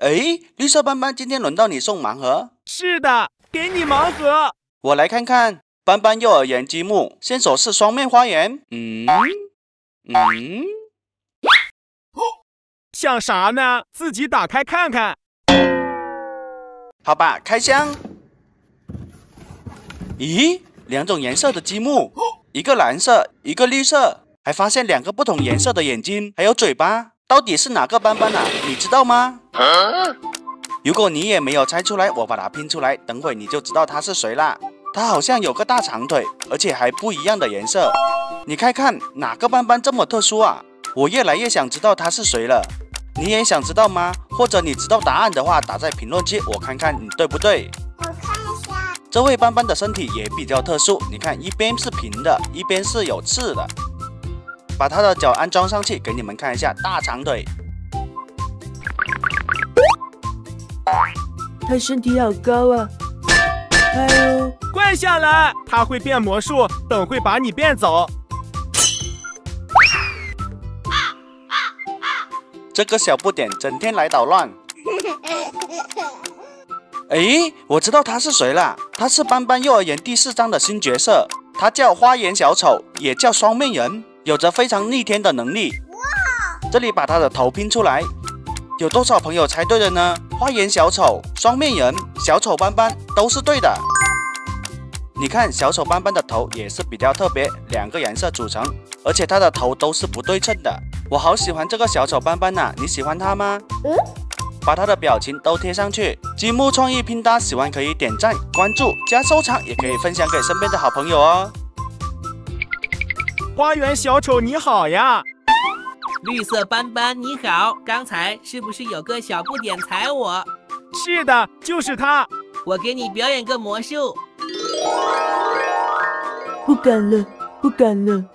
哎，绿色斑斑，今天轮到你送盲盒。 是的，给你盲盒。 我来看看，斑斑幼儿园积木，线索是双面花园。 像啥呢？自己打开看看。 好吧，开箱。咦，两种颜色的积木，一个蓝色，一个绿色，还发现2个不同颜色的眼睛，还有嘴巴。到底是哪个斑斑啊？你知道吗？如果你也没有猜出来，我把它拼出来，等会你就知道他是谁啦。他好像有个大长腿，而且还不一样的颜色。你看看哪个斑斑这么特殊啊？我越来越想知道他是谁了。你也想知道吗？或者你知道答案的话，打在评论区，我看看你对不对。 我看一下。 这位斑斑的身体也比较特殊，你看一边是平的，一边是有刺的。把他的脚安装上去，给你们看一下大长腿。 他身体好高啊！哎呦， 跪下来！他会变魔术，等会把你变走。 这个小不点整天来捣乱。哎，我知道他是谁了，他是斑斑幼儿园第4章的新角色，他叫花园小丑，也叫双面人，有着非常逆天的能力。这里把他的头拼出来，有多少朋友猜对了呢？花园小丑、双面人、小丑斑斑都是对的。你看小丑斑斑的头也是比较特别，2个颜色组成，而且他的头都是不对称的。我好喜欢这个小丑斑斑啊，你喜欢他吗？把他的表情都贴上去。积木创意拼搭，喜欢可以点赞、关注、加收藏，也可以分享给身边的好朋友哦。 花园小丑你好呀！ 绿色斑斑你好，刚才是不是有个小不点踩我？ 是的，就是他。 我给你表演个魔术。 不敢了，不敢了。